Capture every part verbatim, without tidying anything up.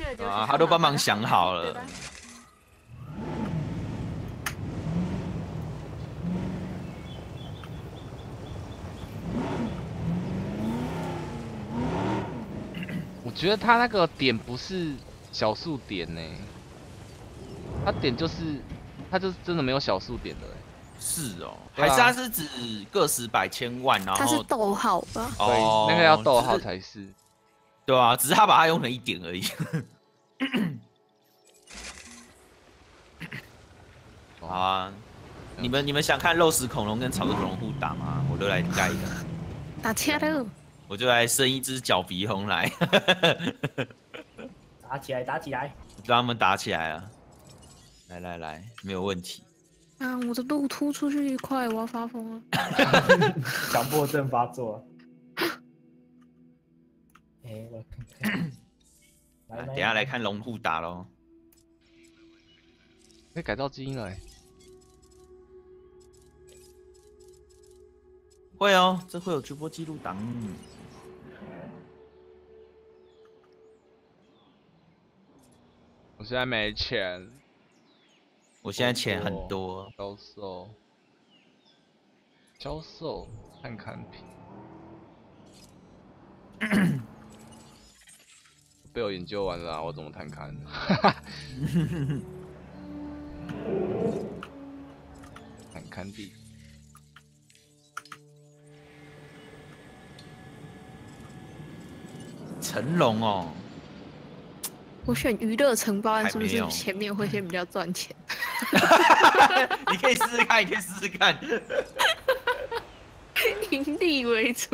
了就啊，他都帮忙想好了。 我觉得他那个点不是小数点呢、欸，他点就是他就是真的没有小数点的、欸。 是哦， 啊、 还是它是指个十百千万，然后它是逗号吧？ 对， 哦， 那个要逗号才是。 对啊，只是他把它用成一点而已。好啊，你们你们想看肉食恐龙跟草食恐龙互打吗？我都来盖一个。 打起来了！ 我就来生一只角鼻红来。 打起来，打起来！ 让他们打起来啊！来来来，没有问题。 啊，我的路突出去一块，我要发疯了！ 强迫症发作。哎、欸，我看看。来， 等一下来看龙互打喽。 可以改造基因了、欸。 会哦，这会有直播记录档。 我现在没钱。 我现在钱很多。 销售，销售，看看品。被我研究完了、啊，我怎么探勘？探勘地。 成龙哦。 我选娱乐城堡案是不是前面会先比较赚钱？ 你可以试试看，你可以试试看。 盈利为主。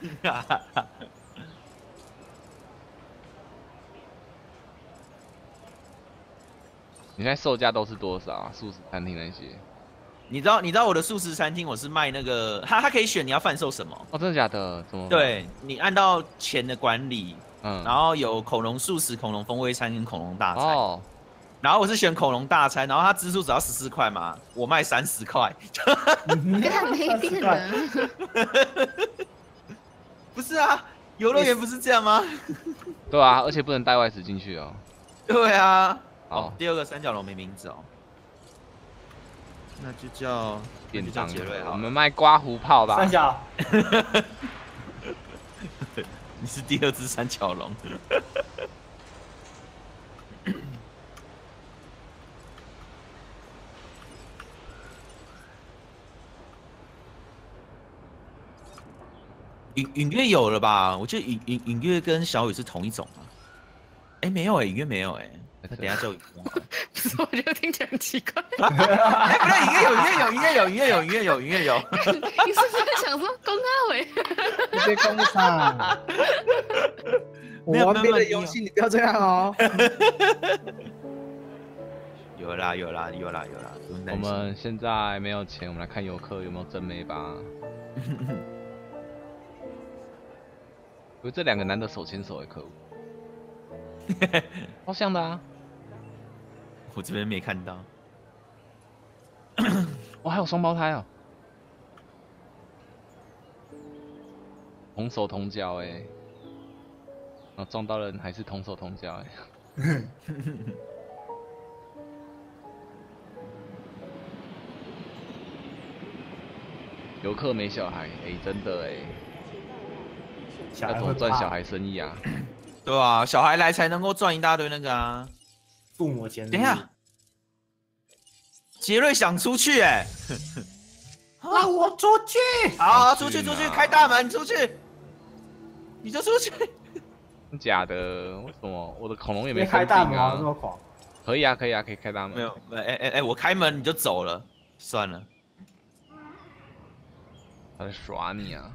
你现在售价都是多少啊？素食餐厅那些？ 你知道你知道我的素食餐厅我是卖那个，它它可以选你要贩售什么。 哦，真的假的？怎么？ 对你按照钱的管理。 嗯， 然后有恐龙素食、恐龙风味餐跟恐龙大餐。哦。然后我是选恐龙大餐，然后它支数只要十四块嘛，我卖三十块。 没电了。 不是啊，游乐园不是这样吗？ 对啊，而且不能带外食进去哦。 对啊。哦，第二个三角龙没名字哦。那就叫便当杰瑞。 我们卖刮胡泡吧。 三角。 你是第二只三角龙。隐隐月有了吧？我记得隐隐隐月跟小雨是同一种啊。哎、欸，没有哎、欸，隐月没有哎、欸。那等一下叫雨光。 不是，我觉得听起来很奇怪。 哎、欸，不对，隐月有，隐月有，隐月有，隐月有，隐月有，隐月有。 你是不是想说公阿伟？ 你别公上。我玩别的游戏，你不要这样哦。 有啦有啦有啦有啦， 我们现在没有钱，我们来看游客有没有真妹吧。因为这两个男的手牵手的可恶。好像的啊。 我这边没看到。 哇，还有双胞胎哦。同手同脚哎、欸。然后撞到人还是同手同脚哎、欸。游客没小孩哎、欸，真的哎、欸。要怎么赚小孩生意啊？ 对啊，小孩来才能够赚一大堆那个啊。 父母钱。 等一下，杰瑞想出去哎、欸， 让我出去！ 好，出去出去，开大门出去，你就出去。 假的？为什么我的恐龙也没开大门啊？这么狂？ 可以啊，可以啊，可以开大门。 没有，哎哎哎，我开门你就走了，算了。 他在耍你啊！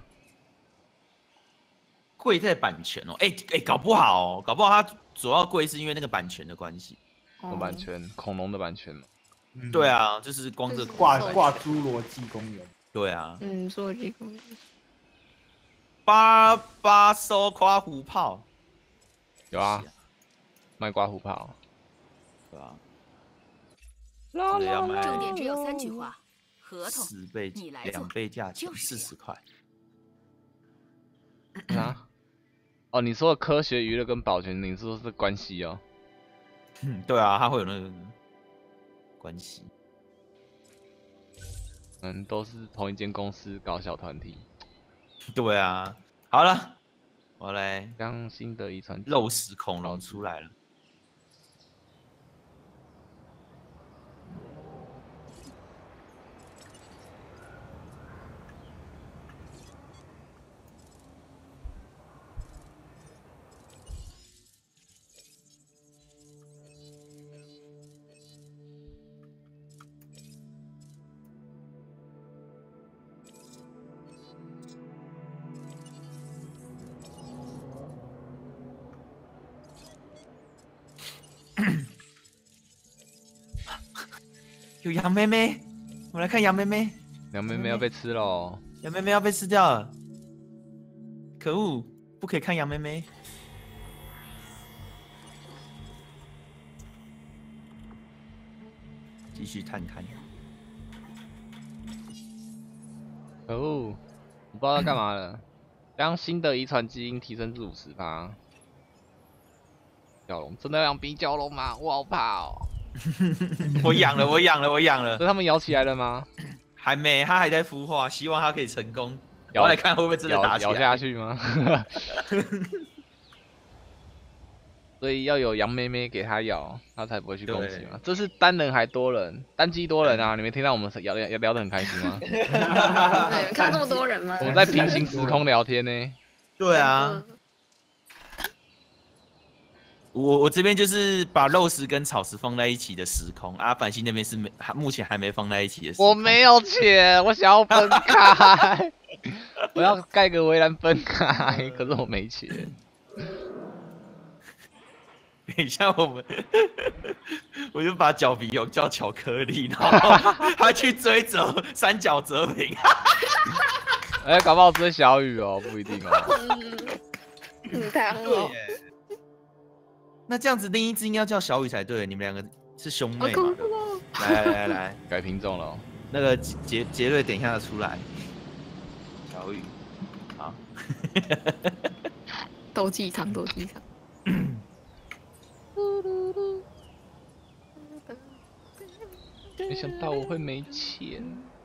贵在版权哦，哎、欸、哎、欸，搞不好、哦，搞不好它主要贵是因为那个版权的关系。 什么版权？恐龙的版权吗？ 嗯、对啊，就是光这挂挂侏罗纪公园。 对啊。 嗯，侏罗纪公园。 八八收刮胡泡。 有啊，卖刮胡泡。 对啊。 重点只有三句话：合同， 十倍，两倍价钱，四十块。 啊？哦，你说的科学娱乐跟保全，你说是关系哦？ 嗯，对啊，它会有那个关系。 嗯，都是同一间公司搞小团体。 对啊，好了，我来将新的遗传肉食恐龙出来了。有羊妹妹，我们来看羊妹妹。 羊妹妹要被吃喽！ 羊妹妹要被吃掉了，可恶！不可以看羊妹妹。继续探看。 可恶！我不知道要干嘛了。将新的遗传基因提升至五十趴。角龙真的要养比角龙吗？我好怕哦。 我养了，我养了，我养了。 所以他们咬起来了吗？ 还没，它还在孵化，希望它可以成功。我来看会不会真的打起来。 咬下去吗？所以要有羊妹妹给它咬，它才不会去攻击嘛。这是单人还多人，单机多人啊！你没听到我们聊聊聊得很开心吗？ 对，看这么多人吗？ 我们在平行时空聊天呢。 对啊。我我这边就是把肉食跟草食放在一起的时空，阿凡西那边是没目前还没放在一起的时空。 我没有钱，我想要分开，我要盖个围栏分开，可是我没钱。 等一下我们，我就把角鼻龙叫巧克力，然后他去追折三角折平。 哎、欸，搞不好追小雨哦，不一定哦。 嗯，太好了。 那这样子，另一只应该叫小雨才对，你们两个是兄妹嘛？来来来来， 改品种了、哦。 那个杰杰瑞，等一下出来。小雨，好。 斗鸡场，斗鸡场。 没想到我会没钱。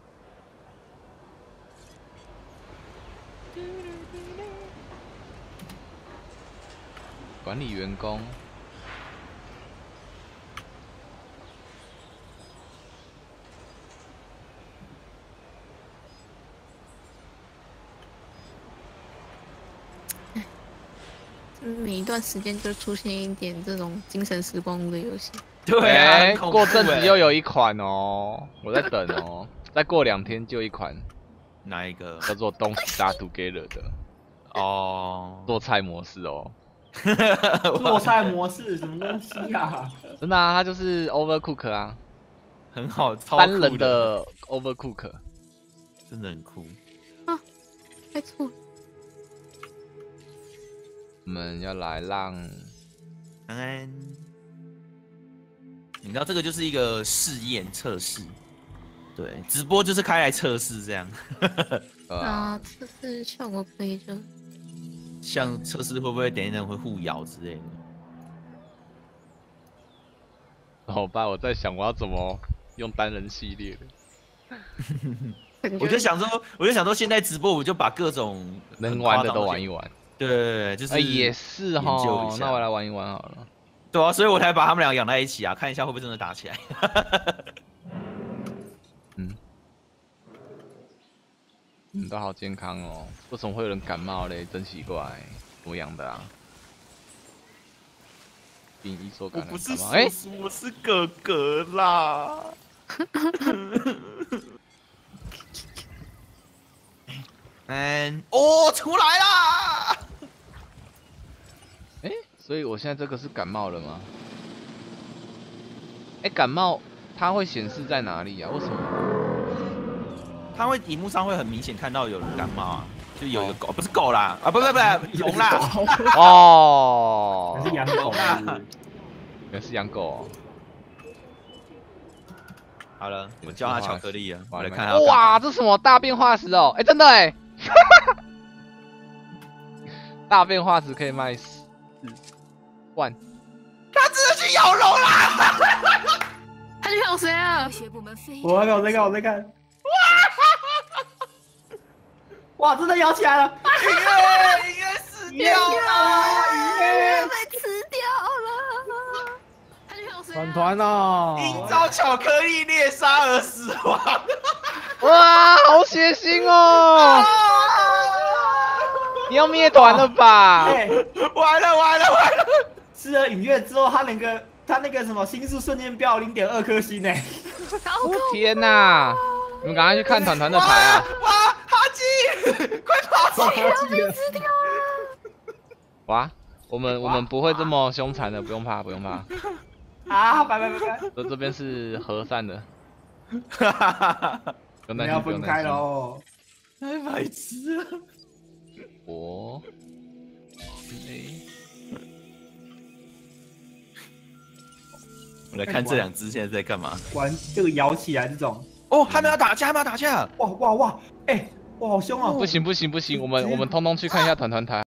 管理员工。 每一段时间就出现一点这种精神时光屋的游戏。 对啊，欸、 过阵子又有一款哦，我在等哦，再过两天就一款。 哪一个？ 叫做《Don't Start Together》的。 哦， 做菜模式哦。 做菜模式什么东西啊？ 真的啊，它就是 Overcook 啊， 很好，超单人的 Overcook， 真的很酷啊，没错。 我们要来让安安，你知道这个就是一个试验测试，对，直播就是开来测试这样。 啊，测试效果可以就。 像测试会不会等一等会互咬之类的。 好吧，我在想我要怎么用单人系列的。 我就想说，我就想说，现在直播我就把各种能玩的都玩一玩。 对对对，就是、 欸、也是哈，那我来玩一玩好了。 对啊，所以我才把他们俩养在一起啊，看一下会不会真的打起来。 嗯，你都好健康哦，为什么会有人感冒嘞？真奇怪，怎么养的啊？病一说感染感冒， 我不是叔叔，欸、我是哥哥啦。嗯，哦，出来啦！ 哎、欸，所以我现在这个是感冒了吗？哎、欸，感冒它会显示在哪里啊？为什么？ 它会荧幕上会很明显看到有人感冒啊，就有一个狗，哦、不是狗啦，啊，不不不，龙啦。 哦， 是养狗啦， 原来是养狗、哦。 好了，我教他巧克力了，我来看他。 哇，这什么大变化石哦？哎、欸，真的哎。大变化石可以卖四万， 他真的去咬龙啦！ 他去咬谁啊科？学部门非我在看，我在看，我在看。哇！真的咬起来了！ 音乐音乐死掉了！ 被吃掉了。他去咬谁啊？ 团团哦， 因遭巧克力猎杀而死亡。 哇，好血腥哦！你要灭团了吧？ 哎， 完了完了完了！ 吃了影月之后，他那个他那个什么星数瞬间飙零点二颗星呢。 好可天哪！你们赶快去看团团的牌啊！ 哇，哈基，快跑！ 超他记得。 哇，我们我们不会这么凶残的，不用怕不用怕。 啊！拜拜拜拜！ 这这边是和善的， 哈哈哈哈！ 不用我们要担心不用分开担心。 喽。 太白痴了！ 我， 我来看这两只现在在干嘛？ 玩这个摇起来这种， 哦，他们要打架，他们要打架！ 哇哇哇！哎，哇好凶哦！ 不行不行不行，我们我们通通去看一下团团台。